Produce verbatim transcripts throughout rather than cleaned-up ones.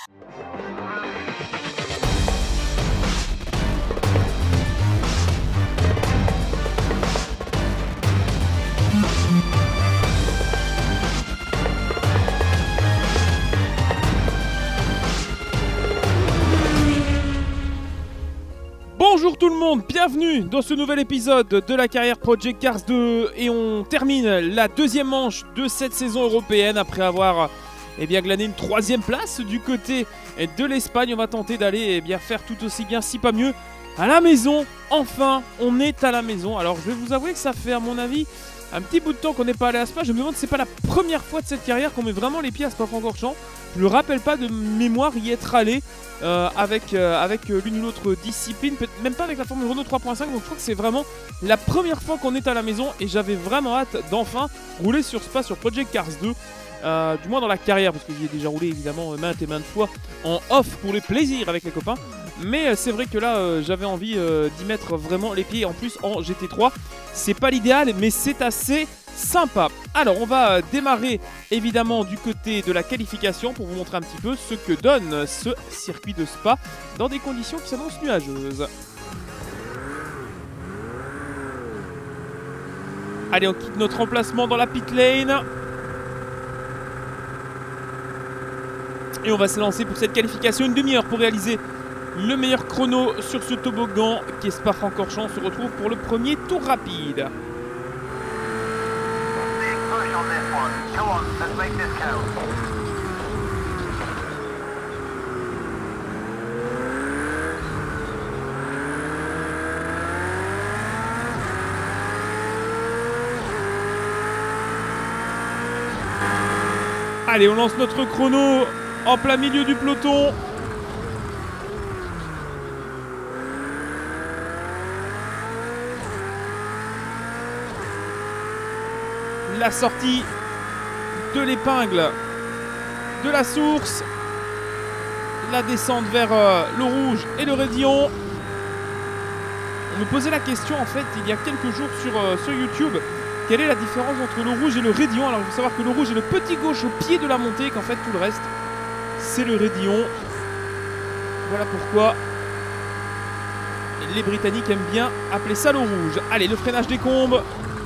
Bonjour tout le monde, bienvenue dans ce nouvel épisode de la carrière Project Cars deux et on termine la deuxième manche de cette saison européenne après avoir eh bien, glané une troisième place du côté de l'Espagne. On va tenter d'aller eh bien, faire tout aussi bien, si pas mieux, à la maison. Enfin, on est à la maison. Alors je vais vous avouer que ça fait à mon avis un petit bout de temps qu'on n'est pas allé à Spa. Je me demande si c'est pas la première fois de cette carrière qu'on met vraiment les pieds à Spa-Francorchamps. Je ne me rappelle pas de mémoire y être allé euh, avec, euh, avec euh, l'une ou l'autre discipline, même pas avec la Formule Renault trois point cinq. Donc je crois que c'est vraiment la première fois qu'on est à la maison et j'avais vraiment hâte d'enfin rouler sur Spa sur Project Cars deux. Euh, du moins dans la carrière, parce que j'y ai déjà roulé évidemment maintes et maintes fois en off pour le plaisir avec les copains. Mais euh, c'est vrai que là euh, j'avais envie euh, d'y mettre vraiment les pieds. En plus en G T trois, c'est pas l'idéal mais c'est assez sympa. Alors on va euh, démarrer évidemment du côté de la qualification pour vous montrer un petit peu ce que donne ce circuit de Spa dans des conditions qui s'annoncent nuageuses. Allez, on quitte notre emplacement dans la pit lane. Et on va se lancer pour cette qualification, une demi-heure pour réaliser le meilleur chrono sur ce toboggan qui est Spa-Francorchamps. On se retrouve pour le premier tour rapide. Allez, on lance notre chrono en plein milieu du peloton. La sortie de l'épingle de la source. La descente vers euh, le rouge et le raidillon. On me posait la question en fait il y a quelques jours sur, euh, sur YouTube. Quelle est la différence entre le rouge et le raidillon? Alors il faut savoir que le rouge est le petit gauche au pied de la montée et qu'en fait tout le reste c'est le raidillon. Voilà pourquoi les Britanniques aiment bien appeler ça le rouge. Allez, le freinage décombe.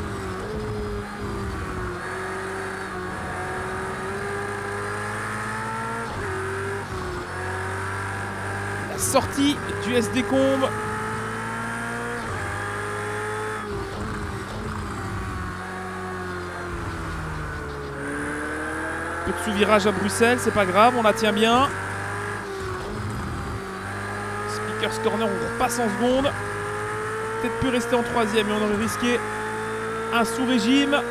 La sortie du S décombe. Peu de sous-virage à Bruxelles, c'est pas grave, on la tient bien. Speakers Corner, on repasse en seconde. Peut-être pu rester en troisième, mais on aurait risqué un sous-régime. Là,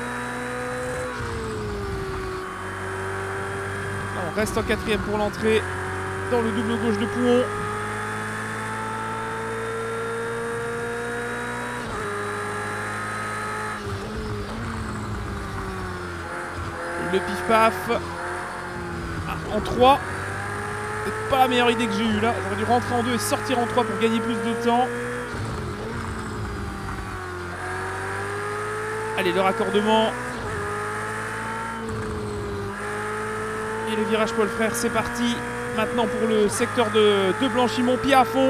on reste en quatrième pour l'entrée dans le double gauche de Pouhon. Le pif-paf ah, en trois. C'est pas la meilleure idée que j'ai eue là. J'aurais dû rentrer en deux et sortir en trois pour gagner plus de temps. Allez, le raccordement. Et le virage Paul Frère, c'est parti. Maintenant pour le secteur de, de Blanchimont, pied à fond.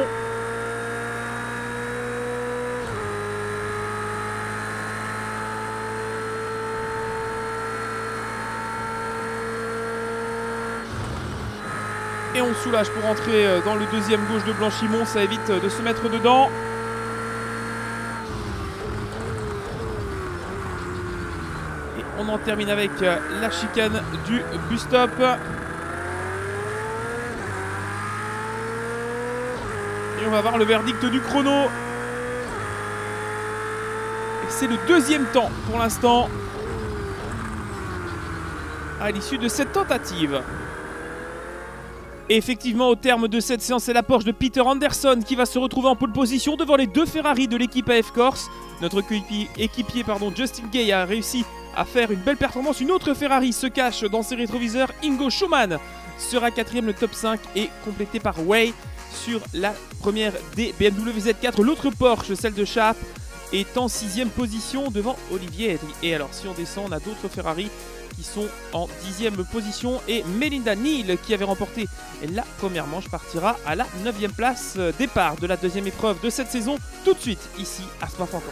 Et on soulage pour entrer dans le deuxième gauche de Blanchimont, ça évite de se mettre dedans. Et on en termine avec la chicane du bus stop. Et on va voir le verdict du chrono. Et c'est le deuxième temps pour l'instant à l'issue de cette tentative. Et effectivement, au terme de cette séance, c'est la Porsche de Peter Anderson qui va se retrouver en pole position devant les deux Ferrari de l'équipe A F Corse. Notre équipier, équipier pardon, Justin Gay a réussi à faire une belle performance. Une autre Ferrari se cache dans ses rétroviseurs. Ingo Schumann sera quatrième. Le top cinq est complété par Way sur la première des B M W Z quatre. L'autre Porsche, celle de Schaap, est en sixième position devant Olivier. Et alors si on descend, on a d'autres Ferrari qui sont en dixième position. Et Melinda Neal, qui avait remporté la première manche, partira à la neuvième place. Départ de la deuxième épreuve de cette saison, tout de suite ici à Spa-Francorchamps.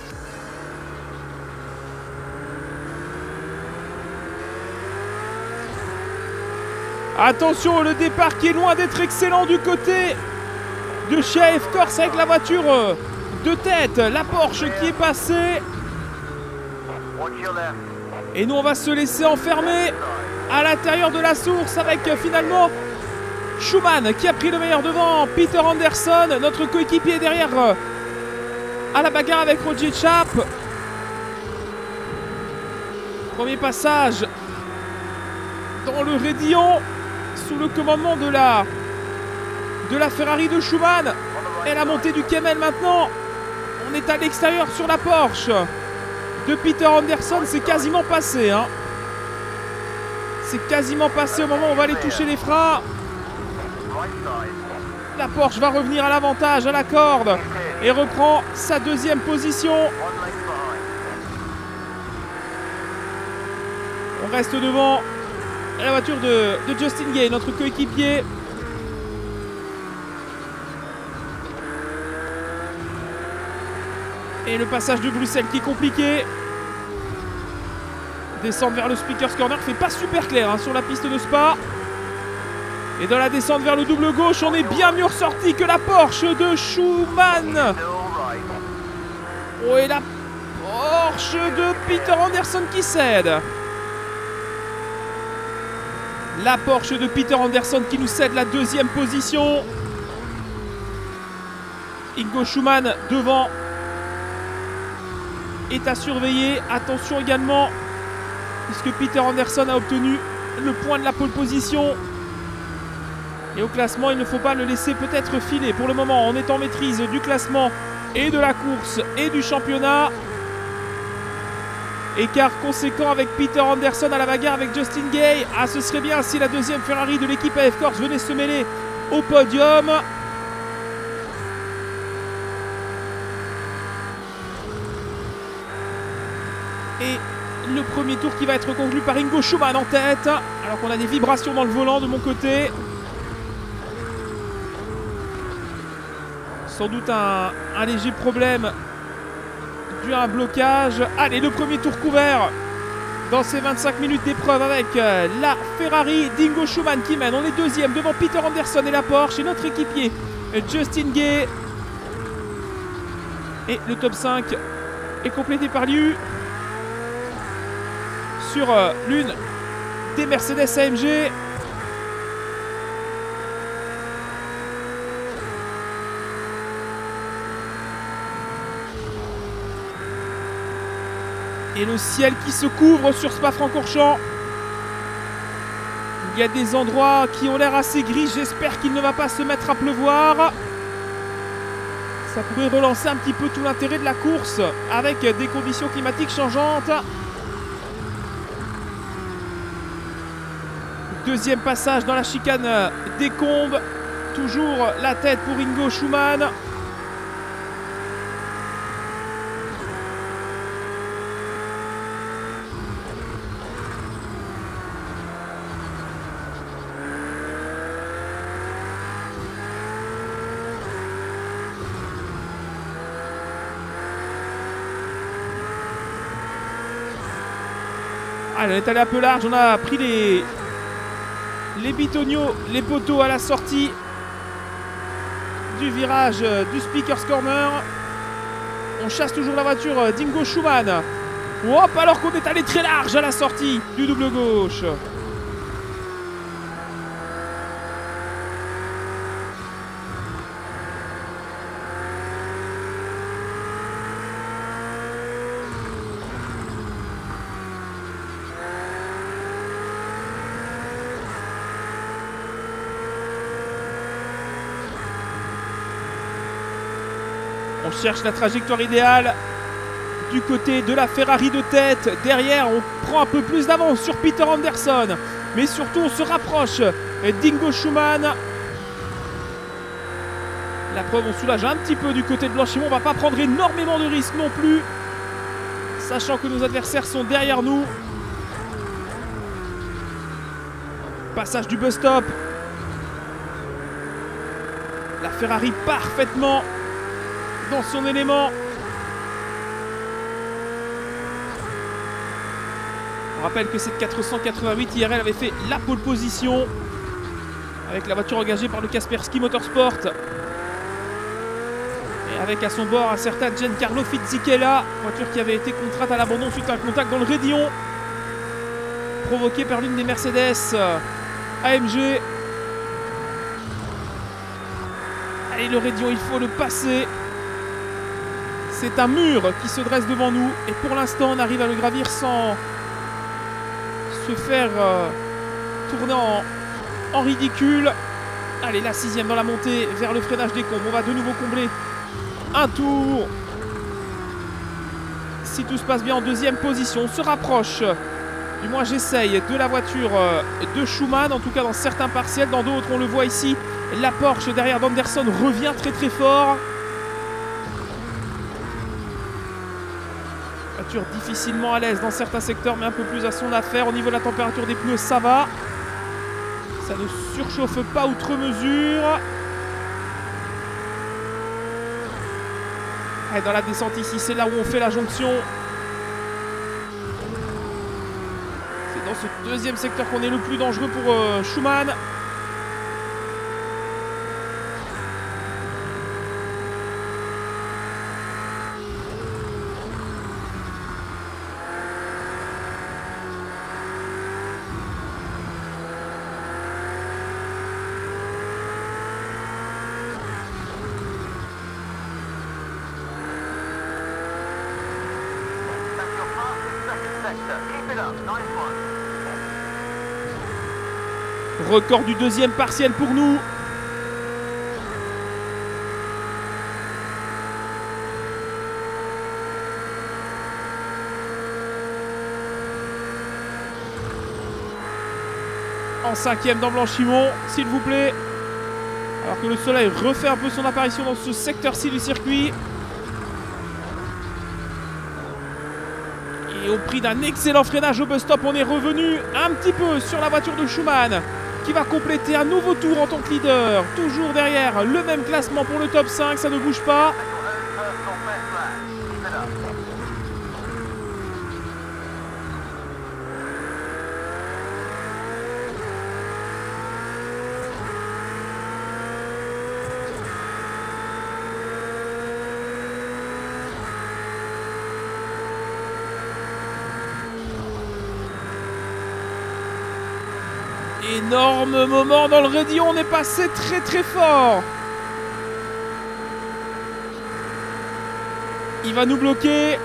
Attention, le départ qui est loin d'être excellent du côté de chez A F Corse avec la voiture de tête, la Porsche qui est passée. Et nous on va se laisser enfermer à l'intérieur de la source avec finalement Schumann qui a pris le meilleur devant Peter Anderson, notre coéquipier derrière à la bagarre avec Roger Chap. Premier passage dans le raidillon sous le commandement de la, de la Ferrari de Schumann. Et la montée du Kemmel maintenant. On est à l'extérieur sur la Porsche de Peter Anderson. C'est quasiment passé. Hein. C'est quasiment passé au moment où on va aller toucher les freins. La Porsche va revenir à l'avantage, à la corde. Et reprend sa deuxième position. On reste devant la voiture de, de Justin Gay, notre coéquipier. Et le passage de Bruxelles qui est compliqué. Descendre vers le Speakers Corner, fait pas super clair hein, sur la piste de Spa. Et dans la descente vers le double gauche, on est bien mieux ressorti que la Porsche de Schumann. Oh, et la Porsche de Peter Anderson qui cède. La Porsche de Peter Anderson qui nous cède la deuxième position. Ingo Schumann devant est à surveiller. Attention également, puisque Peter Anderson a obtenu le point de la pole position. Et au classement, il ne faut pas le laisser peut-être filer. Pour le moment, on est en maîtrise du classement et de la course et du championnat. Écart conséquent avec Peter Anderson à la bagarre avec Justin Gay. Ah, ce serait bien si la deuxième Ferrari de l'équipe A F Corse venait se mêler au podium. Et le premier tour qui va être conclu par Ingo Schumann en tête. Alors qu'on a des vibrations dans le volant de mon côté. Sans doute un, un léger problème dû à un blocage. Allez, le premier tour couvert dans ces vingt-cinq minutes d'épreuve avec euh, la Ferrari d'Ingo Schumann qui mène. On est deuxième devant Peter Anderson et la Porsche et notre équipier euh, Justin Gay. Et le top cinq est complété par Liu sur euh, l'une des Mercedes A M G. Et le ciel qui se couvre sur Spa-Francorchamps. Il y a des endroits qui ont l'air assez gris. J'espère qu'il ne va pas se mettre à pleuvoir. Ça pourrait relancer un petit peu tout l'intérêt de la course avec des conditions climatiques changeantes. Deuxième passage dans la chicane des Combes. Toujours la tête pour Ingo Schumann. Allez, on est allé un peu large, on a pris les, les bitoniaux, les poteaux à la sortie du virage du Speakers Corner. On chasse toujours la voiture d'Ingo Schumann. Hop, alors qu'on est allé très large à la sortie du double gauche. On cherche la trajectoire idéale du côté de la Ferrari de tête. Derrière, on prend un peu plus d'avance sur Peter Anderson. Mais surtout, on se rapproche d'Ingo Schumann. La preuve, on soulage un petit peu du côté de Blanchimont. On va pas prendre énormément de risques non plus, sachant que nos adversaires sont derrière nous. Passage du bus stop. La Ferrari parfaitement dans son élément. On rappelle que cette quatre cent quatre-vingt-huit I R L avait fait la pole position avec la voiture engagée par le Kaspersky Motorsport. Et avec à son bord un certain Giancarlo Fisichella, voiture qui avait été contrainte à l'abandon suite à un contact dans le raidillon provoqué par l'une des Mercedes A M G. Allez, le raidillon, il faut le passer. C'est un mur qui se dresse devant nous. Et pour l'instant, on arrive à le gravir sans se faire euh, tourner en, en ridicule. Allez, la sixième dans la montée vers le freinage des combes. On va de nouveau combler un tour. Si tout se passe bien, en deuxième position. On se rapproche, du moins j'essaye, de la voiture de Schumann. En tout cas dans certains partiels. Dans d'autres, on le voit ici, la Porsche derrière d'Anderson revient très très fort. Voiture difficilement à l'aise dans certains secteurs, mais un peu plus à son affaire. Au niveau de la température des pneus, ça va. Ça ne surchauffe pas outre mesure. Et dans la descente ici, c'est là où on fait la jonction. C'est dans ce deuxième secteur qu'on est le plus dangereux pour euh, Schumann. Record du deuxième partiel pour nous. En cinquième dans Blanchimont, s'il vous plaît. Alors que le soleil refait un peu son apparition dans ce secteur-ci du circuit. Et au prix d'un excellent freinage au bus stop, on est revenu un petit peu sur la voiture de Schumann, qui va compléter un nouveau tour en tant que leader. Toujours derrière, le même classement pour le top cinq, ça ne bouge pas. Énorme moment dans le raidillon, on est passé très très fort. Il va nous bloquer.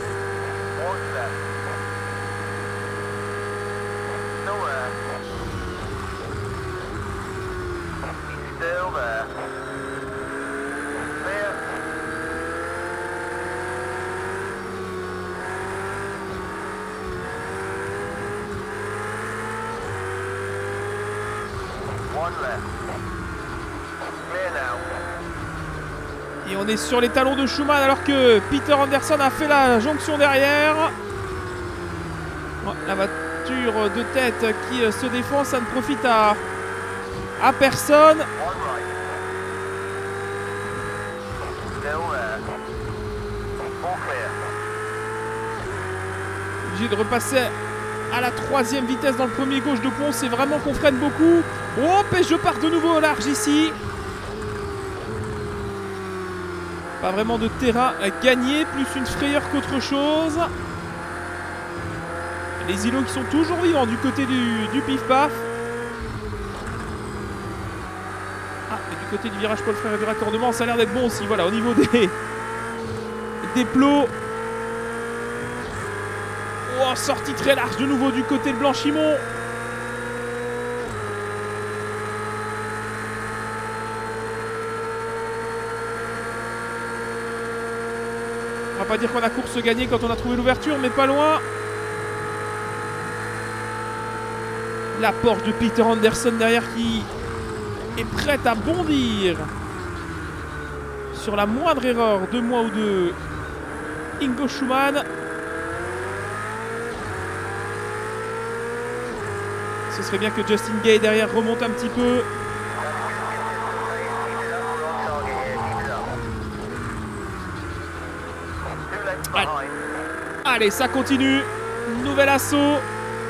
Et on est sur les talons de Schumann alors que Peter Anderson a fait la jonction derrière. La voiture de tête qui se défend, ça ne profite à, à personne. Obligé de repasser à la troisième vitesse dans le premier gauche de pont. C'est vraiment qu'on freine beaucoup. Hop, et je pars de nouveau au large ici. Pas vraiment de terrain à gagner, plus une frayeur qu'autre chose. Les îlots qui sont toujours vivants du côté du, du pif-paf. Ah, et du côté du virage Paul Frère et du raccordement, ça a l'air d'être bon aussi. Voilà, au niveau des, des plots. Oh, sortie très large de nouveau du côté de Blanchimont. On va pas dire qu'on a course gagnée quand on a trouvé l'ouverture, mais pas loin. La Porsche de Peter Anderson derrière qui est prête à bondir. sur la moindre erreur de moi ou de Ingo Schumann. Ce serait bien que Justin Gay derrière remonte un petit peu. Allez, Allez ça continue. Nouvel assaut.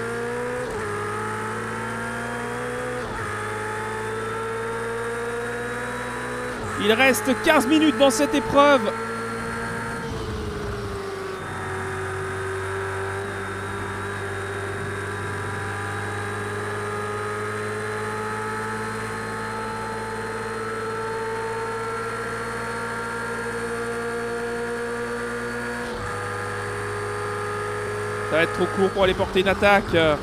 Il reste quinze minutes dans cette épreuve. Ça va être trop court pour aller porter une attaque.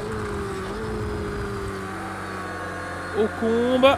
Ocombe.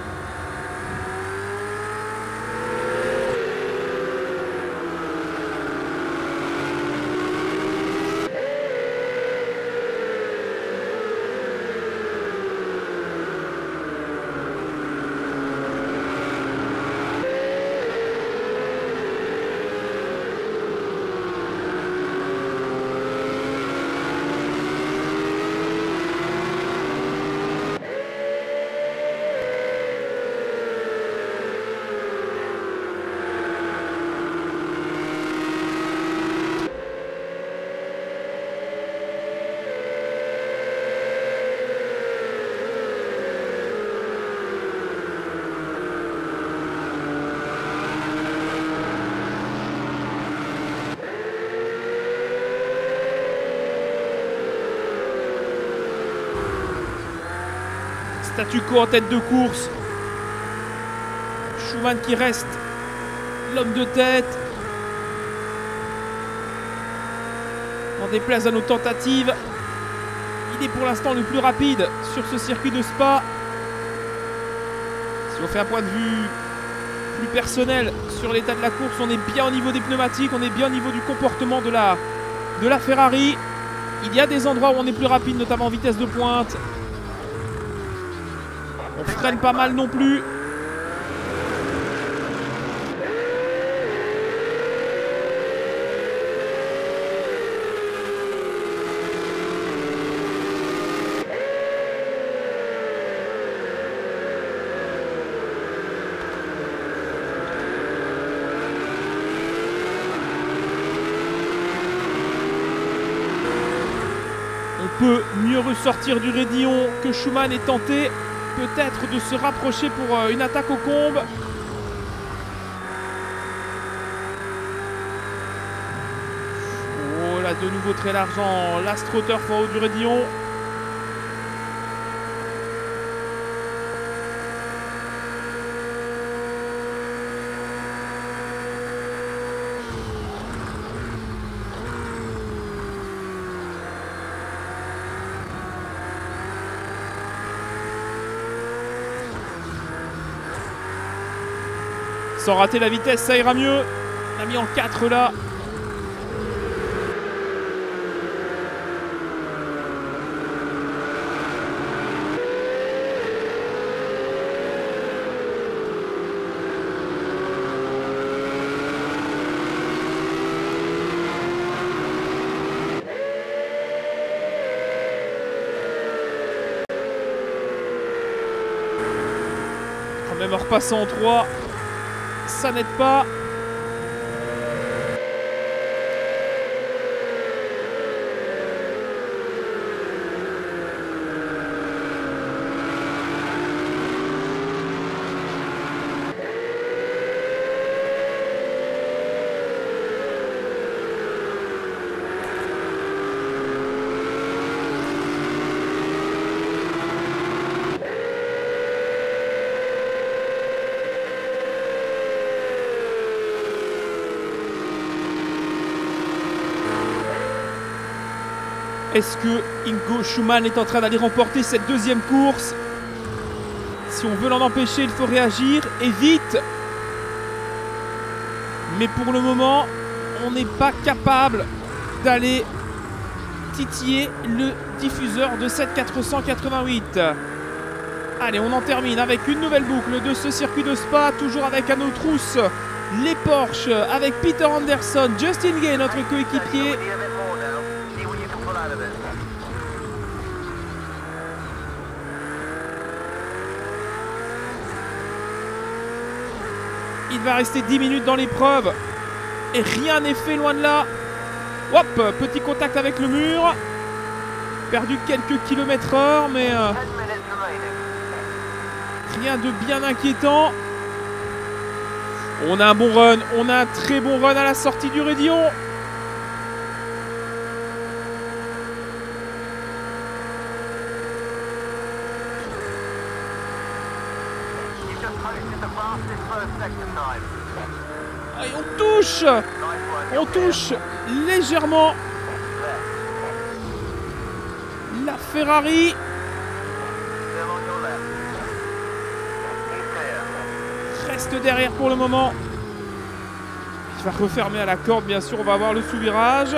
Statu quo en tête de course. Schumann qui reste l'homme de tête. En déplaise à nos tentatives, il est pour l'instant le plus rapide sur ce circuit de Spa. Si on fait un point de vue plus personnel sur l'état de la course, on est bien au niveau des pneumatiques, on est bien au niveau du comportement de la, de la Ferrari. Il y a des endroits où on est plus rapide, notamment en vitesse de pointe. On freine pas mal non plus. On peut mieux ressortir du raidillon que Schumann est tenté peut-être de se rapprocher pour une attaque au combe. Oh là, de nouveau très large en l'astroturf en haut du raidillon. Sans rater la vitesse, ça ira mieux. On a mis en quatre là. Quand même en repassant en trois. Ça n'aide pas. Est-ce que Ingo Schumann est en train d'aller remporter cette deuxième course? Si on veut l'en empêcher, il faut réagir et vite. Mais pour le moment, on n'est pas capable d'aller titiller le diffuseur de cette quatre cent quatre-vingt-huit. Allez, on en termine avec une nouvelle boucle de ce circuit de Spa, toujours avec à nos trousses les Porsche avec Peter Anderson, Justin Gay, notre coéquipier. Il va rester dix minutes dans l'épreuve. Et rien n'est fait, loin de là. Hop, petit contact avec le mur. Perdu quelques kilomètres heure, mais euh, rien de bien inquiétant. On a un bon run, on a un très bon run à la sortie du Raidillon. Et on touche, on touche légèrement la Ferrari. Reste derrière pour le moment. Il va refermer à la corde, bien sûr. On va avoir le sous-virage.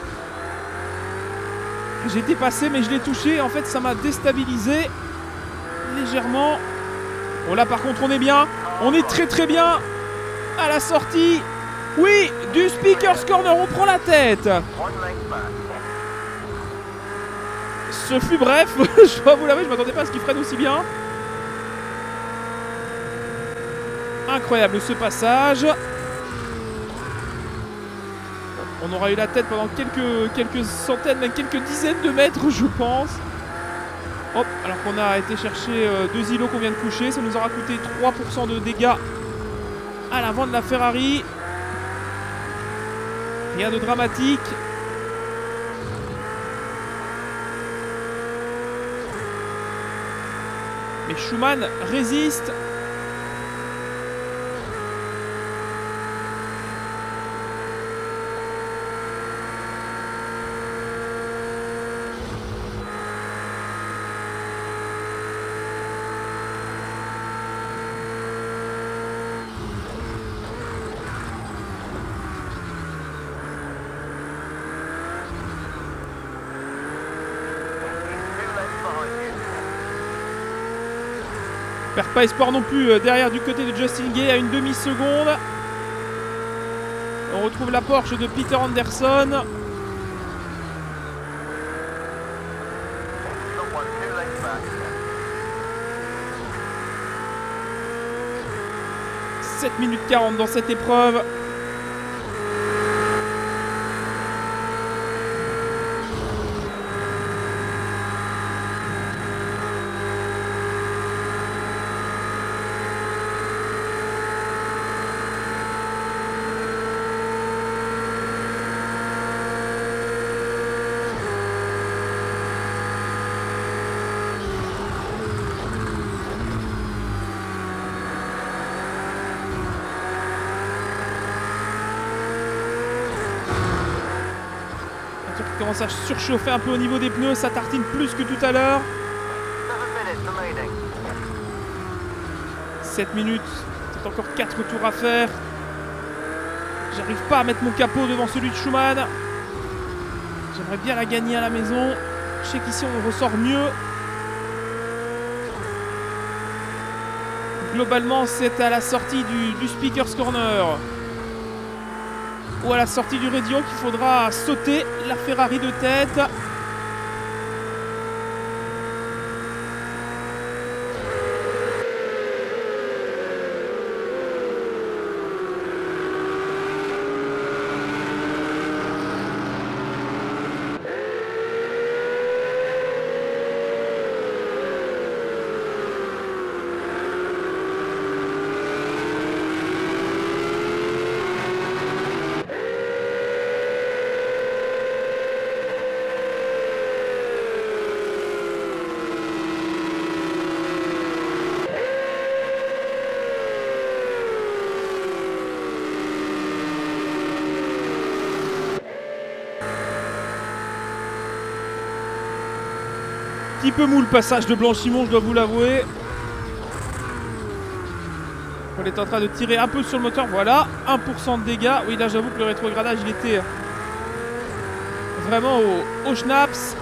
J'ai dépassé, mais je l'ai touché. En fait, ça m'a déstabilisé légèrement. Bon, là, par contre, on est bien. On est très, très bien à la sortie. Oui, du Speaker's Corner. On prend la tête. Ce fut bref. Je dois vous l'avouer, je ne m'attendais pas à ce qu'il freine aussi bien. Incroyable ce passage. On aura eu la tête pendant quelques, quelques centaines, même quelques dizaines de mètres, je pense. Hop, alors qu'on a été chercher euh, deux îlots qu'on vient de coucher. Ça nous aura coûté trois pour cent de dégâts à l'avant de la Ferrari. Rien de dramatique. Mais Schumann résiste. Perd pas espoir non plus euh, derrière du côté de Justin Gay à une demi-seconde. On retrouve la Porsche de Peter Anderson. sept minutes quarante dans cette épreuve. Commence à surchauffer un peu au niveau des pneus, ça tartine plus que tout à l'heure. sept minutes, c'est encore quatre tours à faire. J'arrive pas à mettre mon capot devant celui de Schumann. J'aimerais bien la gagner à la maison. Je sais qu'ici on ressort mieux. Globalement, c'est à la sortie du, du Speaker's Corner ou à la sortie du Raidillon qu'il faudra sauter la Ferrari de tête. Un petit peu mou le passage de Blanchimont, je dois vous l'avouer. On est en train de tirer un peu sur le moteur. Voilà, un pour cent de dégâts. Oui, là j'avoue que le rétrogradage il était vraiment au, au schnaps.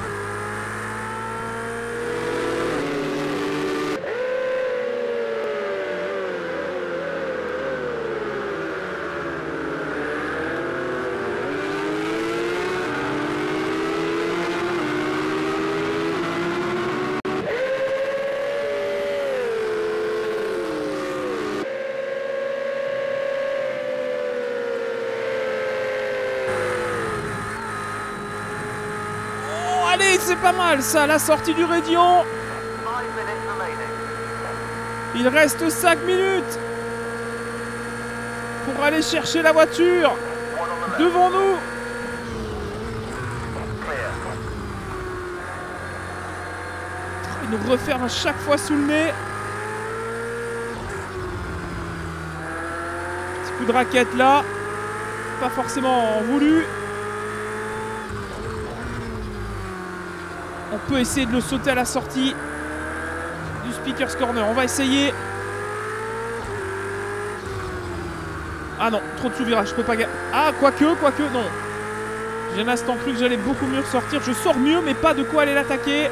c'est pas mal ça, la sortie du Raidillon. Il reste cinq minutes pour aller chercher la voiture devant nous. Il nous referme à chaque fois sous le nez. Petit coup de raquette là. Pas forcément voulu. On peut essayer de le sauter à la sortie du Speaker's Corner. On va essayer. Ah non, trop de sous-virage, je peux pas gagner. Ah, quoique, quoique, non. J'ai un instant cru que j'allais beaucoup mieux ressortir. Je sors mieux, mais pas de quoi aller l'attaquer.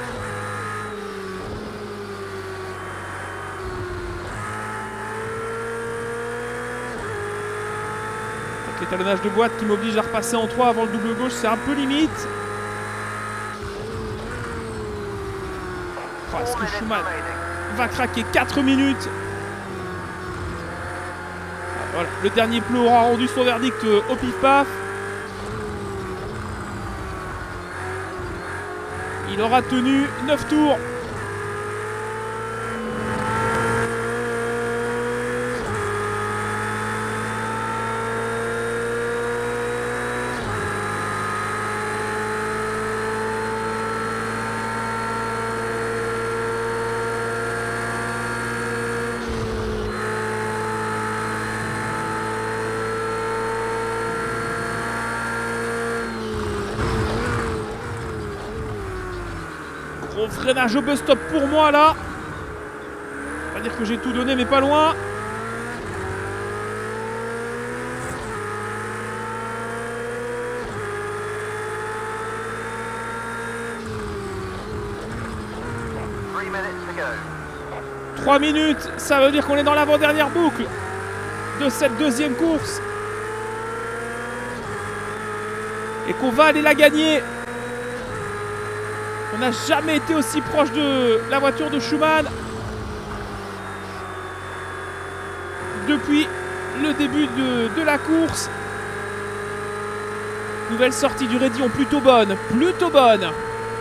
Avec l'étalonnage de boîte qui m'oblige à repasser en trois avant le double gauche, c'est un peu limite. Oh, est-ce que Schumann va craquer? Quatre minutes. Voilà, le dernier pneu aura rendu son verdict au pif-paf. Il aura tenu neuf tours. Gros freinage au bus stop pour moi là. Pas dire que j'ai tout donné mais pas loin. trois minutes, ça veut dire qu'on est dans l'avant-dernière boucle de cette deuxième course. Et qu'on va aller la gagner. On n'a jamais été aussi proche de la voiture de Schumann depuis le début de, de la course. Nouvelle sortie du Raidillon, plutôt bonne, plutôt bonne.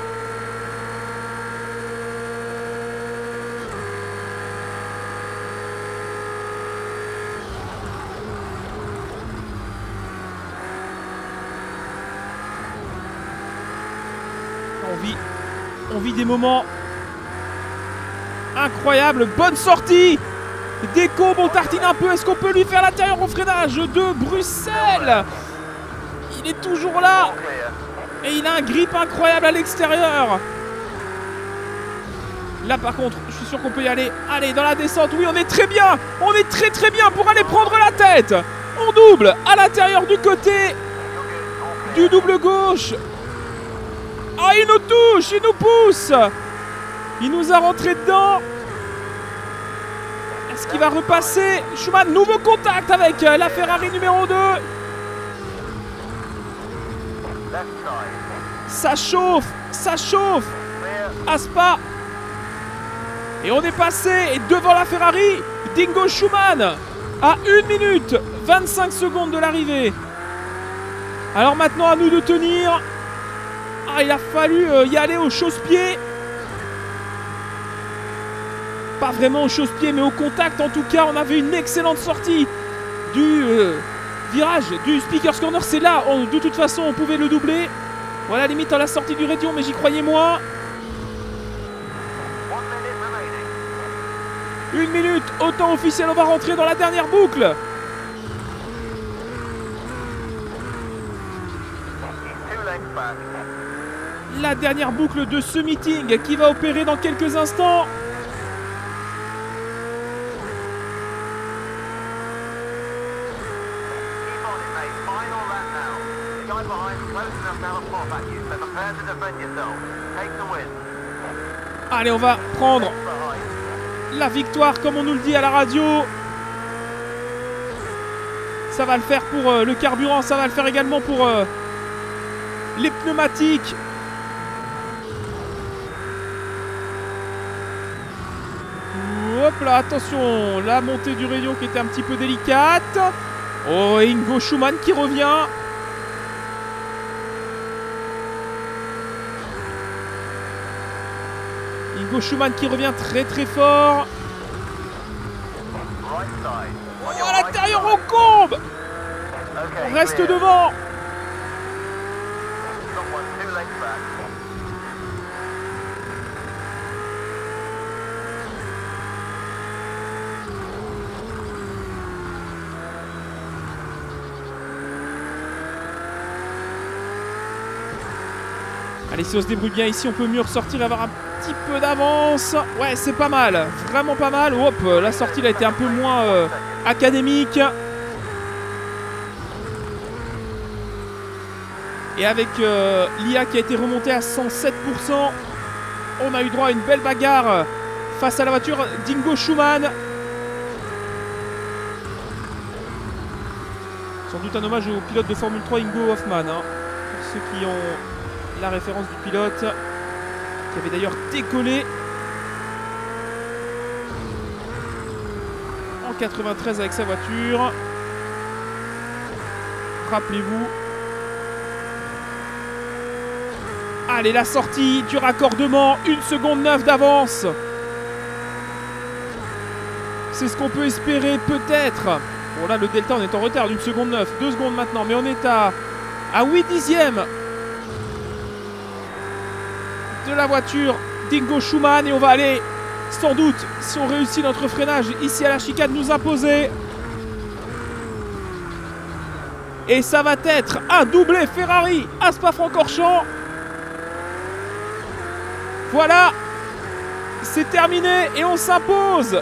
On vit, on vit des moments incroyables. Bonne sortie. Déco, on tartine un peu. Est-ce qu'on peut lui faire l'intérieur au freinage de Bruxelles? Il est toujours là. Et il a un grip incroyable à l'extérieur. Là par contre, je suis sûr qu'on peut y aller. Allez, dans la descente, oui, on est très bien. On est très très bien pour aller prendre la tête. On double à l'intérieur du côté du double gauche. Ah, il nous touche, il nous pousse. Il nous a rentré dedans. Est-ce qu'il va repasser? Schumann, nouveau contact avec la Ferrari numéro deux. Ça chauffe, ça chauffe. À Spa. Et on est passé devant la Ferrari. Dingo Schumann à une minute vingt-cinq secondes de l'arrivée. Alors maintenant à nous de tenir. Ah, il a fallu euh, y aller au chausse-pied. Pas vraiment au chausse-pied, mais au contact. En tout cas, on avait une excellente sortie du euh, virage du Speaker's Corner. C'est là, on, de toute façon, on pouvait le doubler. Voilà, limite à la sortie du Raidillon, mais j'y croyais moins. Une minute, au temps officiel, on va rentrer dans la dernière boucle. La dernière boucle de ce meeting qui va opérer dans quelques instants. Allez, on va prendre la victoire comme on nous le dit à la radio. Ça va le faire pour euh, le carburant, ça va le faire également pour euh, les pneumatiques. Hop là, attention, la montée du rayon qui était un petit peu délicate. Oh, Ingo Schumann qui revient. Dingo Schumann qui revient très très fort. Oh, à l'intérieur, on combe. On reste devant. Allez, si on se débrouille bien ici, on peut mieux ressortir et avoir un petit peu d'avance. Ouais, c'est pas mal, vraiment pas mal. Hop, la sortie là, a été un peu moins euh, académique. Et avec euh, l'I A qui a été remontée à cent sept pour cent, on a eu droit à une belle bagarre face à la voiture Dingo Schumann. Sans doute un hommage au pilote de Formule trois Ingo Hoffmann, hein, pour ceux qui ont la référence du pilote, qui avait d'ailleurs décollé en quatre-vingt-treize avec sa voiture. Rappelez-vous. Allez, la sortie du raccordement, une seconde neuf d'avance. C'est ce qu'on peut espérer peut-être. Bon là, le delta, on est en retard d'une seconde neuf, deux secondes maintenant, mais on est à, à huit dixièmes de la voiture Dingo Schumann et on va aller sans doute, si on réussit notre freinage ici à la chicane, nous imposer. Et ça va être un doublé Ferrari à Spa-Francorchamps. Voilà, c'est terminé et on s'impose.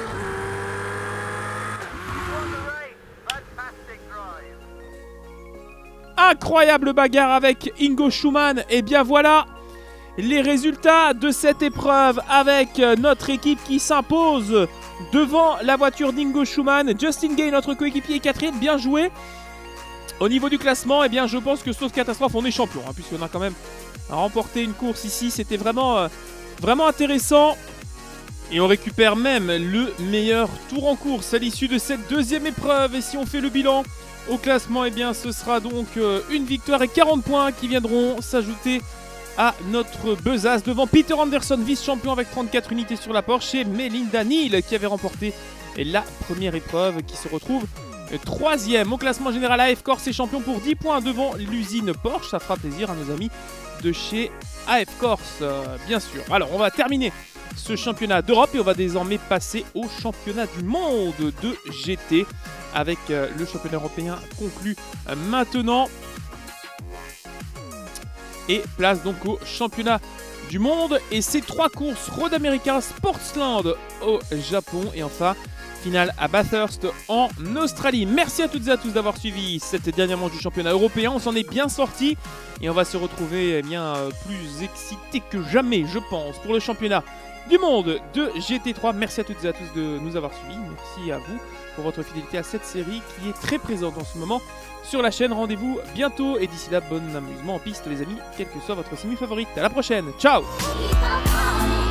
Incroyable bagarre avec Ingo Schumann. Et bien voilà les résultats de cette épreuve avec notre équipe qui s'impose devant la voiture d'Ingo Schumann. Justin Gay, notre coéquipier, quatrième, bien joué. Au niveau du classement, eh bien, je pense que sauf catastrophe, on est champion, hein, puisqu'on a quand même remporté une course ici. C'était vraiment, euh, vraiment intéressant. Et on récupère même le meilleur tour en course à l'issue de cette deuxième épreuve. Et si on fait le bilan au classement, eh bien, ce sera donc euh, une victoire et quarante points qui viendront s'ajouter à notre besace devant Peter Anderson, vice-champion avec trente-quatre unités sur la Porsche, et Melinda Neal qui avait remporté la première épreuve, qui se retrouve troisième au classement général. A F Corse est champion pour dix points devant l'usine Porsche. Ça fera plaisir à nos amis de chez A F Corse, euh, bien sûr. Alors, on va terminer ce championnat d'Europe et on va désormais passer au championnat du monde de G T avec euh, le championnat européen conclu euh, maintenant. Et place donc au championnat du monde. Et ces trois courses: Road America, Sportsland au Japon et enfin finale à Bathurst en Australie. Merci à toutes et à tous d'avoir suivi cette dernière manche du championnat européen. On s'en est bien sorti et on va se retrouver eh bien, plus excité que jamais, je pense, pour le championnat du monde de G T trois. Merci à toutes et à tous de nous avoir suivis. Merci à vous pour votre fidélité à cette série qui est très présente en ce moment sur la chaîne. Rendez-vous bientôt et d'ici là, bon amusement en piste les amis, quelle que soit votre simu favorite. À la prochaine, ciao.